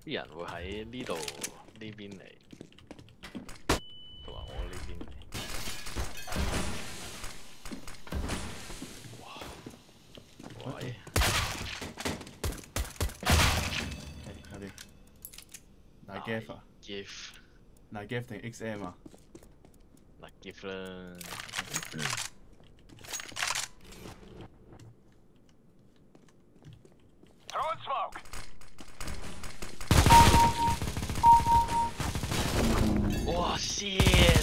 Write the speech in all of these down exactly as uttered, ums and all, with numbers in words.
啲人會喺呢度呢邊嚟，同埋我呢邊嚟。哇！喂， 係啲大 gap 啊 ，gif， 大 gap 定 X M 啊？ 嗱 gif 啦。 Throwing smoke. 哇 shit！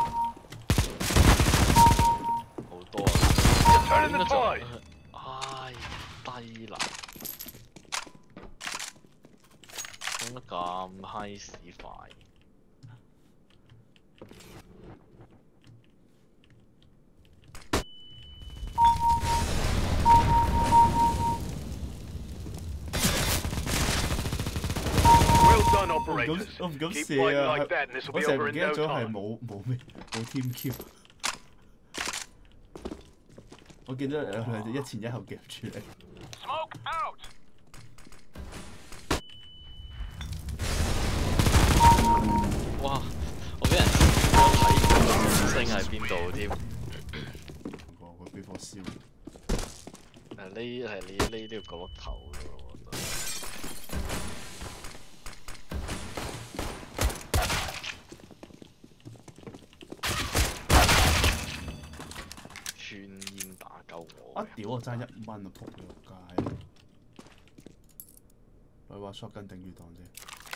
好多啊！ Turning 應 the 該就 point. 唉低能，點解咁閪屎快？ Done, operators. 我唔敢 Keep 射 fighting 啊！ like that, and this will 我 be 成日 over 唔 in 記得 no 咗係 time. 冇冇咩冇 team kill。我見到有兩隻一前一後夾住你。 Smoke out. 哇！我俾人睇唔到星喺邊度添。 個個俾火燒。 誒呢係你呢條角落頭咯，我覺得。串煙打鳩我。啊屌！我爭一蚊啊！仆你個街。佢話 shotgun 頂住檔啫。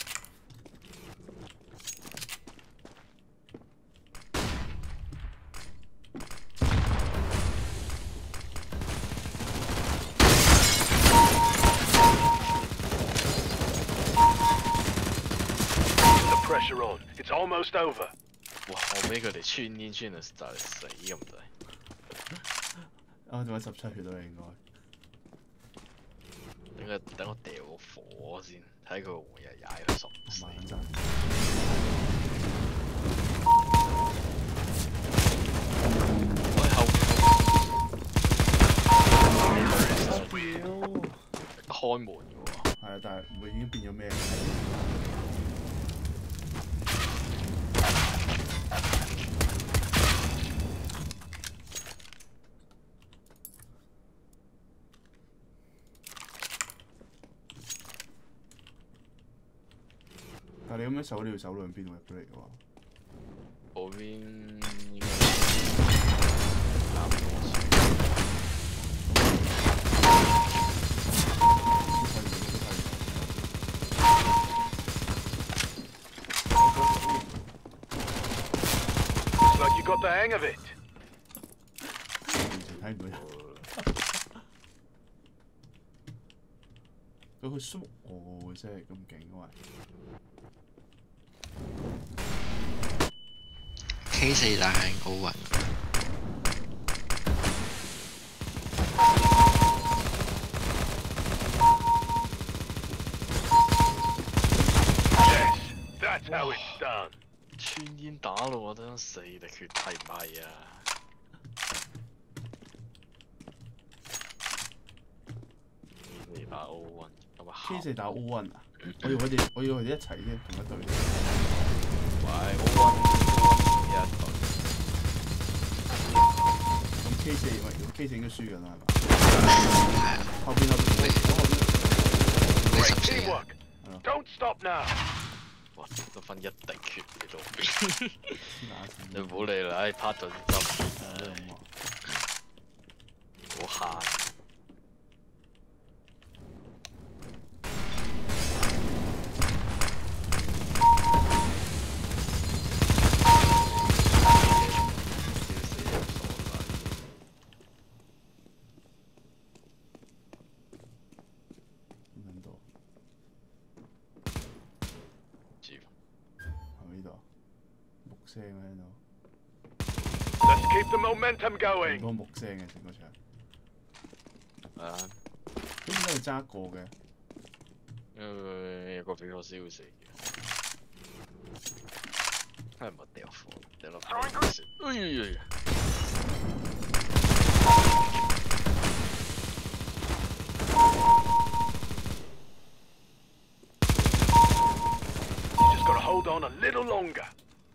Pressure on. It's almost over. 哇！我俾佢哋穿煙穿到就係死咁滯。 啊，仲有十七血啦，應該。 應該等我掉個火先，睇佢會唔會又踩佢熟死。喂後邊開門嘅喎。 係啊，但係會已經變咗咩？ 但係你咁樣守，你要守兩邊入咗嚟嘅話， 嗰邊應該啱我。 Looks like you got the hang of it. 完全睇唔到人。佢佢縮我真係咁勁喂！ K 四大係奧運。 Yes, that's how it's done. 穿煙打到我都想死，你決係唔係啊？你打 O 一咁啊 K 四打 O 一啊！我以為佢哋，我以為佢哋一齊添，同一隊。 喂 O 一一隊。 咁 K 四喂 ，K 四應該輸緊啦，係嘛？後邊後邊，後邊。 Great teamwork. Don't stop now. 哇！得分一滴血你都邊？你唔好理啦，唉，拍咗啲針。好慳。 Let's keep the momentum going. 好多木聲嘅成個場。 係啊。 點解要揸一個嘅？ 因為有個俾我燒死嘅。係咪掉火？掉落去先。哎呀！ Let's hold on a little longer.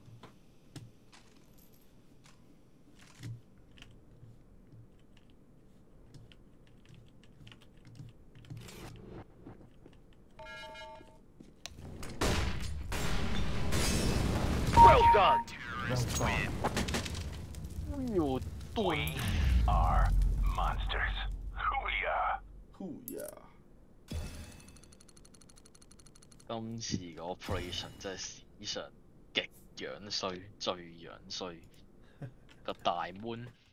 Well done. Well done. We are monsters. Hoo-yah. Hoo-yah！ 今次個 operation 真係史上極樣衰，最樣衰個大 moon。